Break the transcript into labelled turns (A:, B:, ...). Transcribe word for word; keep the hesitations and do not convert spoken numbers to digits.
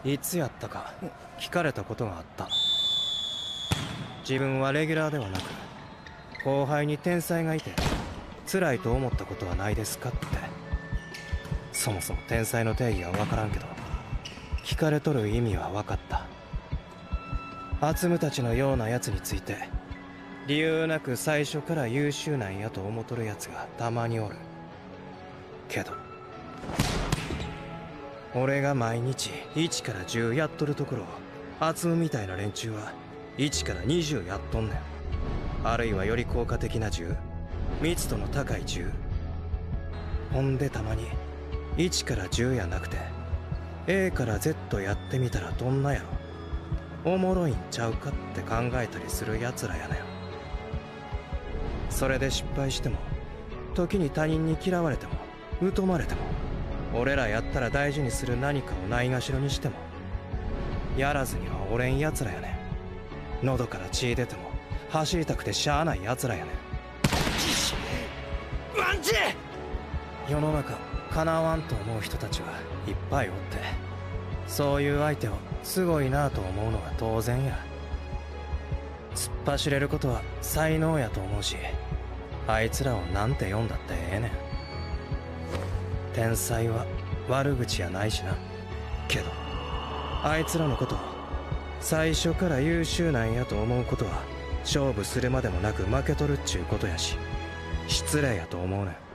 A: いつやったか聞かれたことがあった。自分はレギュラーではなく後輩に天才がいて辛いと思ったことはないですかって。そもそも天才の定義は分からんけど聞かれとる意味は分かった。アツムたちのようなやつについて理由なく最初から優秀なんやと思とるやつがたまにおるけど、俺が毎日いちからじゅうやっとるところをアツムみたいな連中はいちからにじゅうやっとんねん。あるいはより効果的なじゅう、密度の高いじゅう。ほんでたまにいちからじゅうやなくて エー から ゼット やってみたらどんなやろ、おもろいんちゃうかって考えたりするやつらやねん。それで失敗しても時に他人に嫌われても疎まれても俺らやったら大事にする何かをないがしろにしてもやらずにはおれんやつらやねん。喉から血出ても走りたくてしゃあないやつらやねん。ワンチ世の中かなわんと思う人たちはいっぱいおって、そういう相手をすごいなと思うのが当然や。突っ走れることは才能やと思うし、あいつらをなんて呼んだってええねん。天才は悪口やないしな。けどあいつらのことを最初から優秀なんやと思うことは勝負するまでもなく負けとるっちゅうことやし、失礼やと思うねん。